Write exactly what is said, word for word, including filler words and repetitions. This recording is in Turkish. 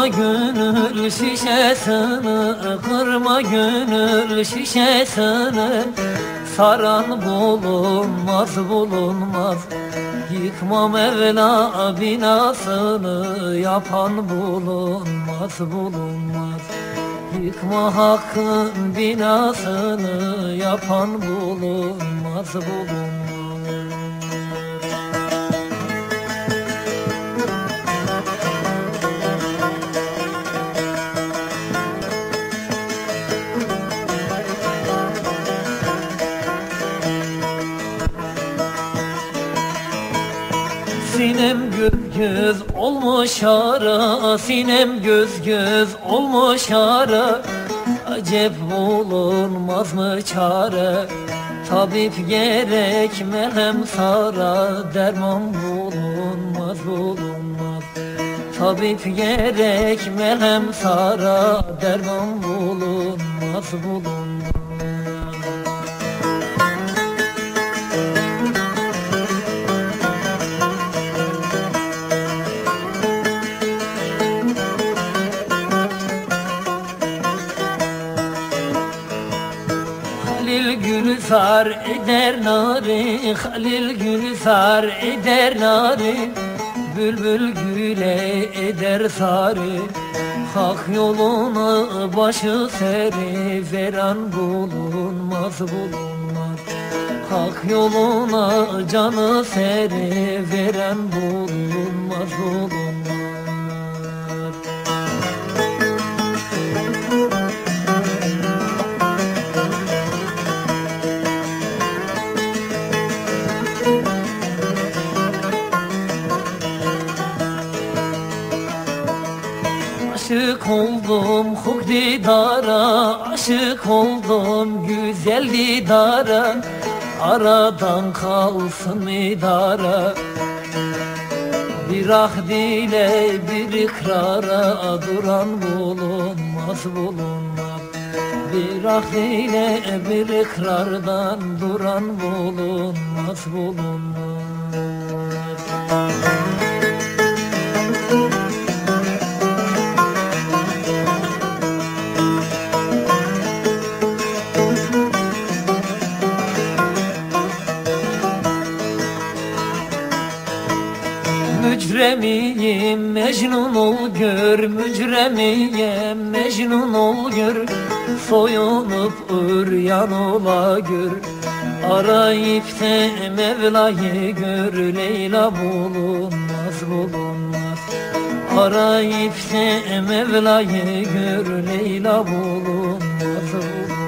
Kırma gönül şişesini, kırma gönül şişesini. Saran bulunmaz bulunmaz, yıkma Mevla binasını. Yapan bulunmaz bulunmaz, yıkma Hakk'ın binasını. Yapan bulunmaz bulunmaz. Sinem göz göz olmuş ara, sinem göz göz olmuş ara. Acep bulunmaz mı çare, tabip gerek melhem sara. Derman bulunmaz bulunmaz, tabip gerek melhem sara. Derman bulunmaz bulunmaz. Halil Gülzar eder nari, Halil Gülzar eder nari. Bülbül güle eder sarı, hak yoluna başı seri. Veren bulunmaz bulunmaz, hak yoluna canı seri. Veren bulunmaz bulunmaz. Aşık oldum huk didara, aşık oldum güzel didara. Aradan kalsın idara, bir ahd ile bir ikrara. Duran bulunmaz bulunmaz, bir ahd ile bir ikrardan. Duran bulunmaz bulunmaz. Mücremiyim Mecnun ol gör, mücremiyim Mecnun ol gör. Soyunup üryan ola gör, arayıp de Mevla'yı gör. Leyla bulunmaz bulunmaz, arayıp de Mevla'yı gör. Leyla bulunmaz bulunmaz.